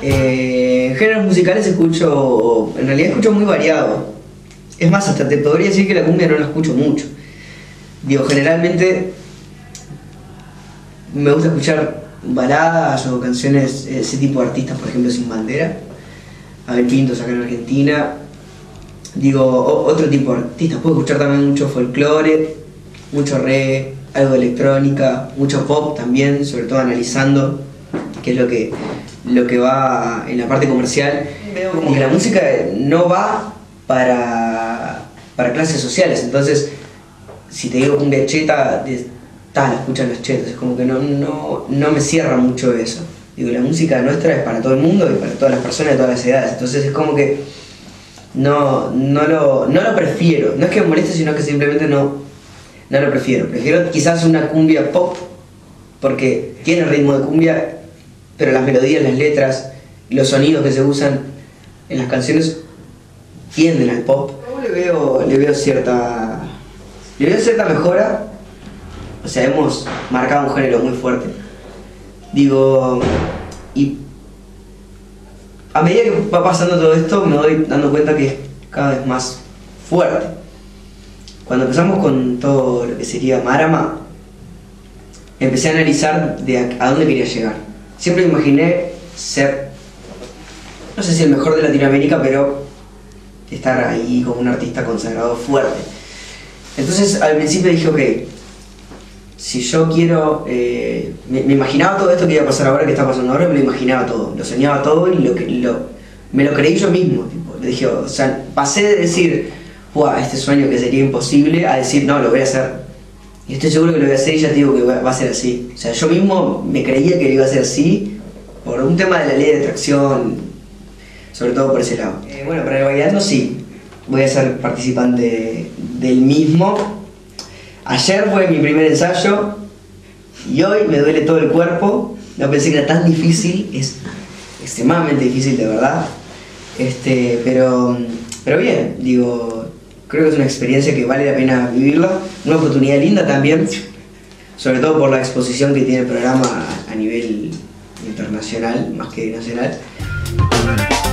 Géneros musicales escucho, en realidad escucho muy variado. Es más, hasta te podría decir que la cumbia no la escucho mucho. Digo, generalmente me gusta escuchar baladas o canciones, ese tipo de artistas, por ejemplo, Sin Bandera, Abel Pintos acá en Argentina. Digo, otro tipo de artistas. Puedo escuchar también mucho folclore, mucho reggae, algo de electrónica, mucho pop también, sobre todo analizando qué es lo que va en la parte comercial. Veo como que la música no va para clases sociales, entonces si te digo cumbia cheta, la escuchan los chetos, es como que no me cierra mucho eso. Digo, la música nuestra es para todo el mundo y para todas las personas de todas las edades, entonces es como que no lo prefiero, no es que me moleste, sino que simplemente no lo prefiero. Prefiero quizás una cumbia pop, porque tiene ritmo de cumbia, pero las melodías, las letras, los sonidos que se usan en las canciones tienden al pop. Le veo cierta mejora, o sea, hemos marcado un género muy fuerte. Digo, y a medida que va pasando todo esto me voy dando cuenta que es cada vez más fuerte. Cuando empezamos con todo lo que sería Marama, empecé a analizar a dónde quería llegar. Siempre me imaginé ser, no sé si el mejor de Latinoamérica, pero estar ahí como un artista consagrado fuerte. Entonces al principio dije, ok, si yo quiero, me imaginaba todo esto que iba a pasar ahora, que está pasando ahora, me lo imaginaba todo, lo soñaba todo y me lo creí yo mismo. Tipo, le dije, o sea, pasé de decir, este sueño que sería imposible, a decir, no, lo voy a hacer. Y estoy seguro que lo voy a hacer y ya te digo que va a ser así. O sea, yo mismo me creía que iba a ser así por un tema de la ley de atracción, sobre todo por ese lado. Bueno, para el Bailando sí, voy a ser participante del mismo. Ayer fue mi primer ensayo y hoy me duele todo el cuerpo. No pensé que era tan difícil, es extremadamente difícil de verdad. Pero bien, digo, creo que es una experiencia que vale la pena vivirla, una oportunidad linda también, sobre todo por la exposición que tiene el programa a nivel internacional, más que nacional.